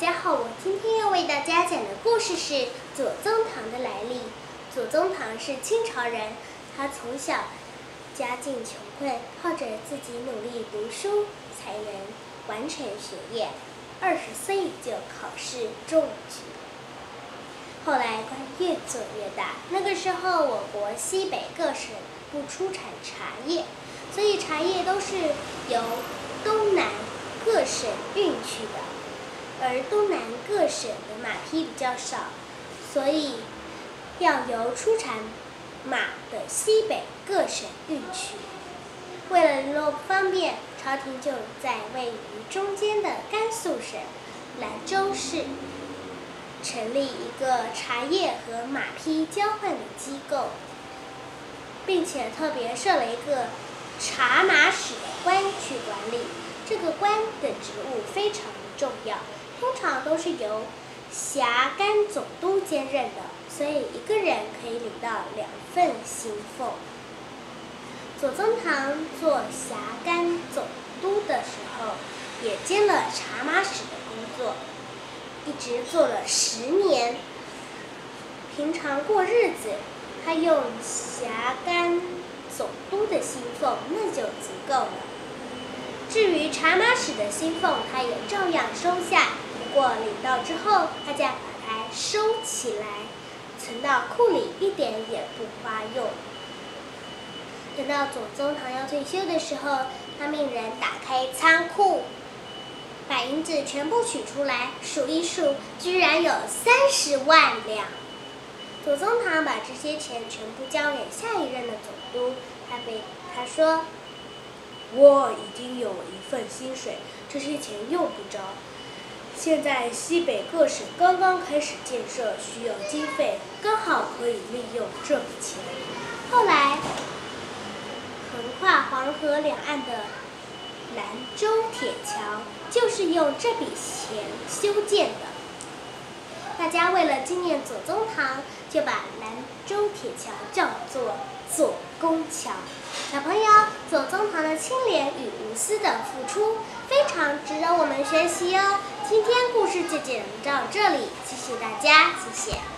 家好，我今天要为大家讲的故事是左宗棠的来历。左宗棠是清朝人，他从小家境穷困，靠着自己努力读书才能完成学业。20岁就考试中举。后来官越做越大，那个时候我国西北各省不出产茶叶，所以茶叶都是由东南各省运去的。而东南各省的马匹比较少，所以要由出产马的西北各省运去。为了联络方便，朝廷就在位于中间的甘肃省兰州市成立一个茶叶和马匹交换的机构，并且特别设了一个茶马使的官去管理。这个官的职务非常重要，通常都是由辖甘总督兼任的，所以一个人可以领到2份薪俸。左宗棠做辖甘总督的时候，也兼了茶马使的工作，一直做了10年。平常过日子，他用辖甘总督的薪俸那就足够了。至于茶马使的薪俸，他也照样收下，不过领到之后，他就要把它收起来，存到库里，一点也不花用。等到左宗棠要退休的时候，他命人打开仓库，把银子全部取出来，数一数，居然有30万两。左宗棠把这些钱全部交给下一任的总督，他说：“我已经有了1份薪水，这些钱用不着。现在西北各省刚刚开始建设，需要经费，刚好可以利用这笔钱。”后来，横跨黄河两岸的兰州铁桥就是用这笔钱修建的。大家为了纪念左宗棠，就把兰州铁桥叫做左公桥。小朋友，左宗棠的清廉与无私的付出非常值得我们学习哦。今天故事就讲到这里，谢谢大家，谢谢。